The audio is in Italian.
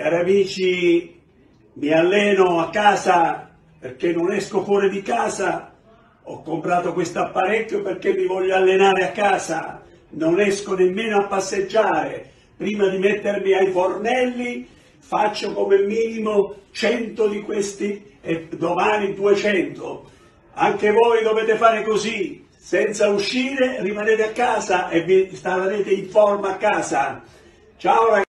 Cari amici, mi alleno a casa perché non esco fuori di casa. Ho comprato questo apparecchio perché mi voglio allenare a casa. Non esco nemmeno a passeggiare. Prima di mettermi ai fornelli faccio come minimo 100 di questi e domani 200. Anche voi dovete fare così, senza uscire, rimanete a casa e vi starete in forma a casa. Ciao ragazzi.